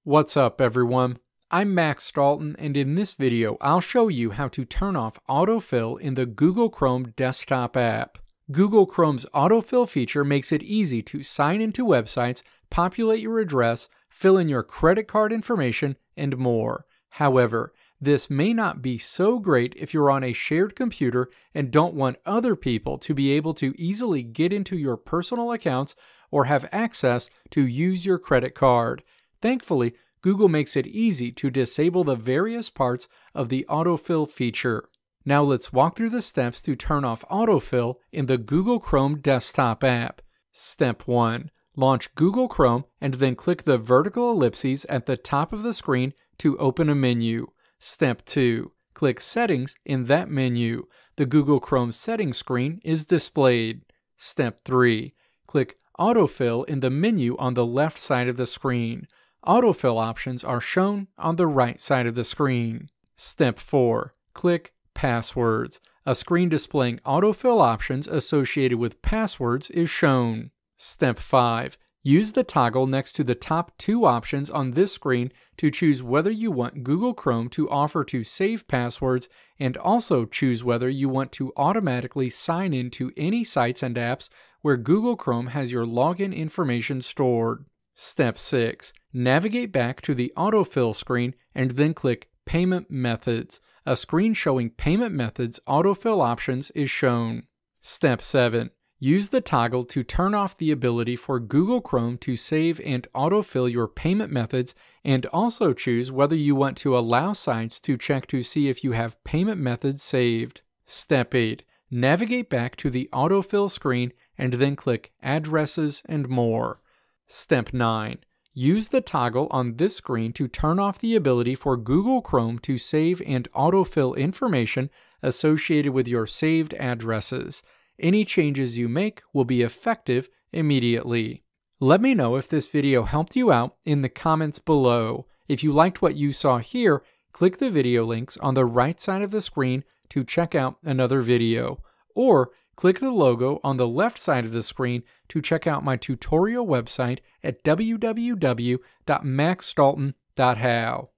What's up, everyone? I'm Max Dalton, and in this video I'll show you how to turn off autofill in the Google Chrome desktop app. Google Chrome's autofill feature makes it easy to sign into websites, populate your address, fill in your credit card information, and more. However, this may not be so great if you're on a shared computer and don't want other people to be able to easily get into your personal accounts or have access to use your credit card. Thankfully, Google makes it easy to disable the various parts of the autofill feature. Now let's walk through the steps to turn off autofill in the Google Chrome desktop app. Step 1. Launch Google Chrome and then click the vertical ellipses at the top of the screen to open a menu. Step 2. Click Settings in that menu. The Google Chrome settings screen is displayed. Step 3. Click Autofill in the menu on the left side of the screen. Autofill options are shown on the right side of the screen. Step 4. Click Passwords. A screen displaying autofill options associated with passwords is shown. Step 5. Use the toggle next to the top two options on this screen to choose whether you want Google Chrome to offer to save passwords, and also choose whether you want to automatically sign in to any sites and apps where Google Chrome has your login information stored. Step 6. Navigate back to the autofill screen and then click Payment Methods. A screen showing payment methods autofill options is shown. Step 7. Use the toggle to turn off the ability for Google Chrome to save and autofill your payment methods, and also choose whether you want to allow sites to check to see if you have payment methods saved. Step 8. Navigate back to the autofill screen and then click Addresses and More. Step 9. Use the toggle on this screen to turn off the ability for Google Chrome to save and autofill information associated with your saved addresses. Any changes you make will be effective immediately. Let me know if this video helped you out in the comments below. If you liked what you saw here, click the video links on the right side of the screen to check out another video, or click the logo on the left side of the screen to check out my tutorial website at www.maxdalton.how.